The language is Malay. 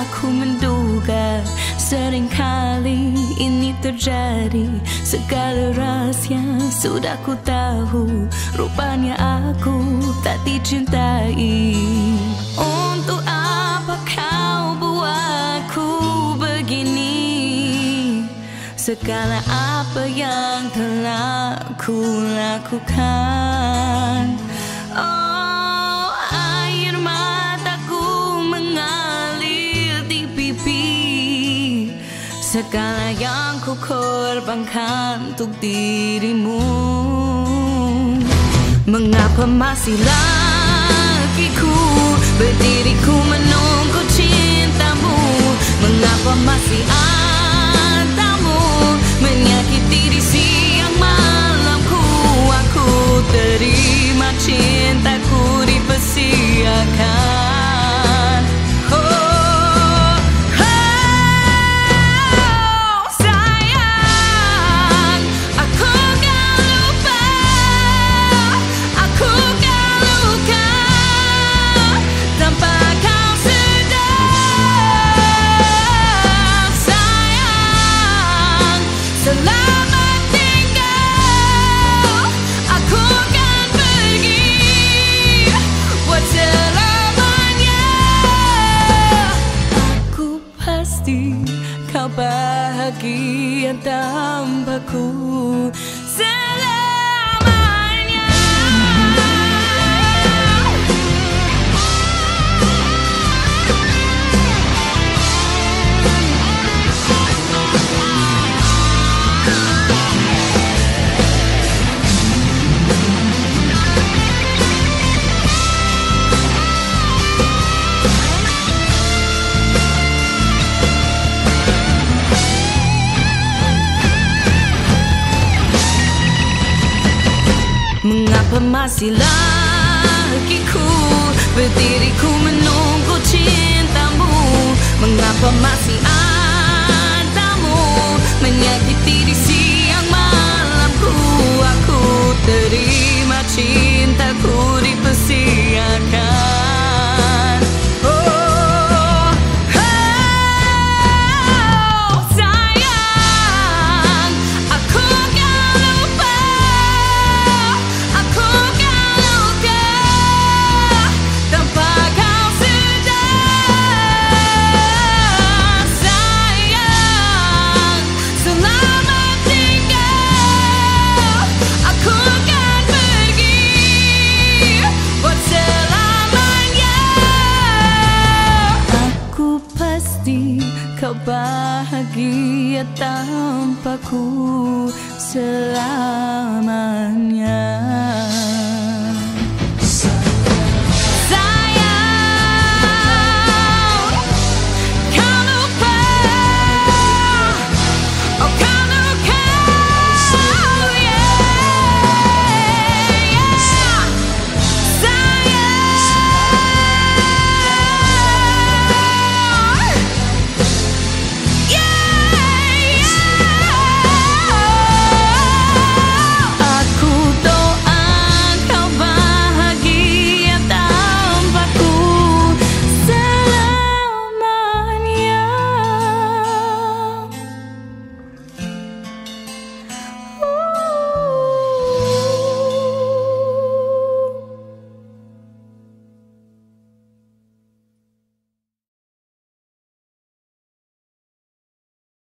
aku menduga seringkali ini terjadi. Segala rahasia sudah ku tahu, rupanya aku tak dicintai. Untuk apa kau buatku begini? Segala apa yang telah ku lakukan. Oh, air mataku mengalir di pipi. Segala yang ku korbankan untuk dirimu. Mengapa masih lagi ku berdiri ku menunggu cintamu? Mengapa masih adamu menyakiti di siang malamku? Aku terima cintaku dipersiakan. Oh, sayang, aku kan lupa, aku kan luka tanpa kau sedar. Sayang, selamat tinggal, aku kan pergi buat selamanya. Aku pasti kau bahagia tanpaku selamanya. Mengapa masih lagi ku berdiri ku menunggu cintamu? Mengapa masih adamu menyakiti di siang malamku? Aku terima cintaku dipersiakan. Oh, sayang, aku kan lupa, aku kan luka tanpa kau sedar. Sayang, selamat tinggal, aku kan pergi buat selamanya. Aku pasti kau bahagia tanpaku selamanya.